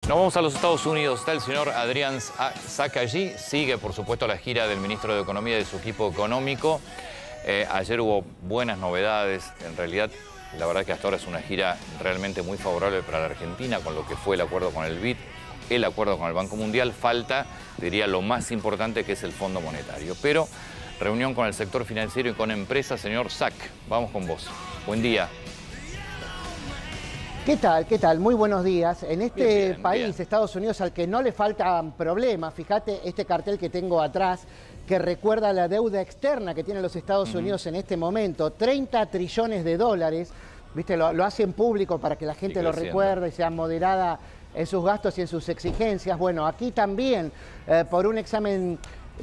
Nos vamos a los Estados Unidos. Está el señor Adrián Sack allí. Sigue, por supuesto, la gira del ministro de Economía y de su equipo económico. Ayer hubo buenas novedades. En realidad, la verdad que hasta ahora es una gira realmente muy favorable para la Argentina, con lo que fue el acuerdo con el BID, el acuerdo con el Banco Mundial. Falta, diría, lo más importante, que es el Fondo Monetario. Pero reunión con el sector financiero y con empresas. Señor Sack, vamos con vos. Buen día. ¿Qué tal? ¿Qué tal? Muy buenos días. En este bien, país, bien. Estados Unidos, al que no le faltan problemas, fíjate este cartel que tengo atrás, que recuerda la deuda externa que tienen los Estados Unidos en este momento, 30 trillones de dólares, ¿viste? Lo hacen público para que la gente lo recuerde y sea moderada en sus gastos y en sus exigencias. Bueno, aquí también, por un examen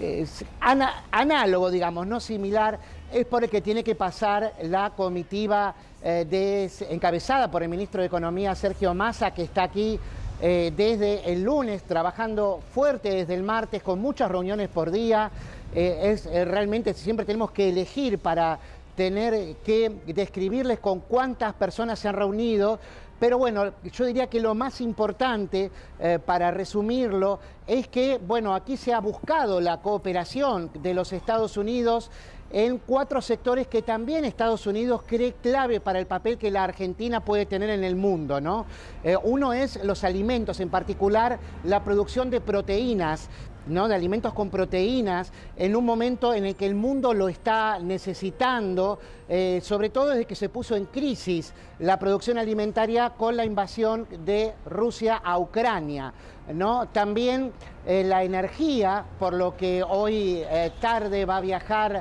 análogo, digamos, no similar, es por el que tiene que pasar la comitiva encabezada por el ministro de Economía, Sergio Massa, que está aquí desde el lunes, trabajando fuerte desde el martes, con muchas reuniones por día. Realmente siempre tenemos que elegir para tener que describirles con cuántas personas se han reunido. Pero bueno, yo diría que lo más importante, para resumirlo, es que, bueno, aquí se ha buscado la cooperación de los Estados Unidos en 4 sectores que también Estados Unidos cree clave para el papel que la Argentina puede tener en el mundo, ¿no? Uno es los alimentos, en particular la producción de proteínas, ¿no? De alimentos con proteínas, en un momento en el que el mundo lo está necesitando, sobre todo desde que se puso en crisis la producción alimentaria con la invasión de Rusia a Ucrania, ¿no? También la energía, por lo que hoy tarde va a viajar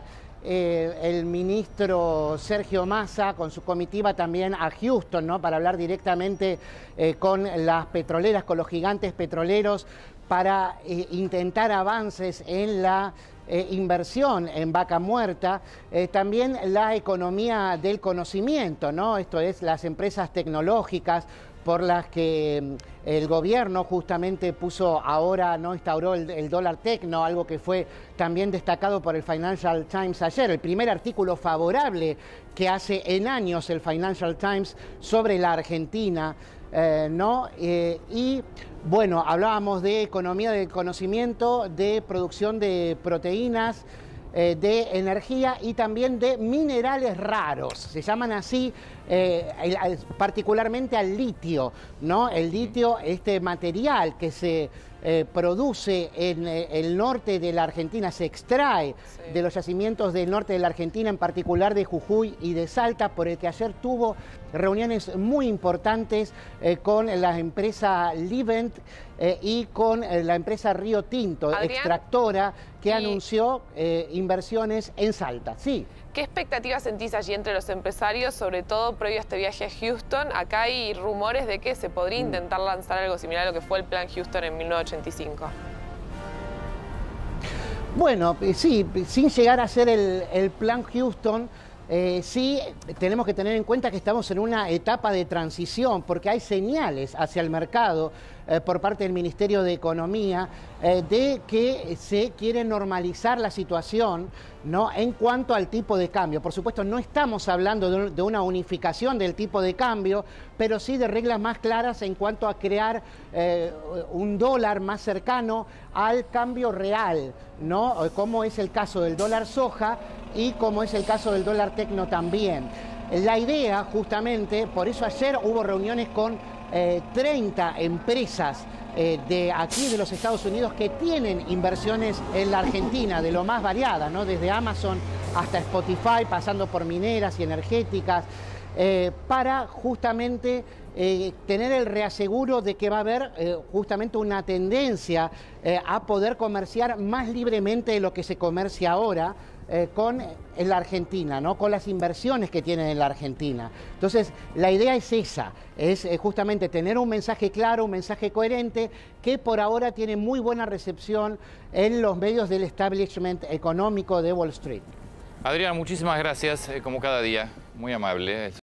el ministro Sergio Massa con su comitiva también a Houston, ¿no? Para hablar directamente con las petroleras, con los gigantes petroleros, para intentar avances en la inversión en Vaca Muerta. También la economía del conocimiento, ¿no? Esto es, las empresas tecnológicas por las que el gobierno justamente puso ahora, ¿no? Instauró el dólar tecno, algo que fue también destacado por el Financial Times ayer, el primer artículo favorable que hace en años el Financial Times sobre la Argentina, ¿no? Y bueno, hablábamos de economía del conocimiento, de producción de proteínas, de energía y también de minerales raros, se llaman así, particularmente al litio, ¿no? El litio, este material que se produce en el norte de la Argentina, se extrae de los yacimientos del norte de la Argentina, en particular de Jujuy y de Salta, por el que ayer tuvo reuniones muy importantes con la empresa Livent y con la empresa Río Tinto, Adrián, extractora, que anunció inversiones en Salta. Sí. ¿Qué expectativas sentís allí entre los empresarios, sobre todo previo a este viaje a Houston? Acá hay rumores de que se podría intentar lanzar algo similar a lo que fue el Plan Houston en 1985. Bueno, sí, sin llegar a ser el Plan Houston, sí tenemos que tener en cuenta que estamos en una etapa de transición, porque hay señales hacia el mercado por parte del Ministerio de Economía de que se quiere normalizar la situación, ¿no? En cuanto al tipo de cambio. Por supuesto, no estamos hablando de una unificación del tipo de cambio, pero sí de reglas más claras en cuanto a crear un dólar más cercano al cambio real, ¿no? Como es el caso del dólar soja y como es el caso del dólar tecno también. La idea, justamente, por eso ayer hubo reuniones con 30 empresas de aquí de los Estados Unidos que tienen inversiones en la Argentina, de lo más variada, ¿no? Desde Amazon hasta Spotify, pasando por mineras y energéticas, para justamente tener el reaseguro de que va a haber justamente una tendencia a poder comerciar más libremente de lo que se comercia ahora con la Argentina, ¿no? Con las inversiones que tienen en la Argentina. Entonces, la idea es esa, es justamente tener un mensaje claro, un mensaje coherente, que por ahora tiene muy buena recepción en los medios del establishment económico de Wall Street. Adrián, muchísimas gracias, como cada día, muy amable.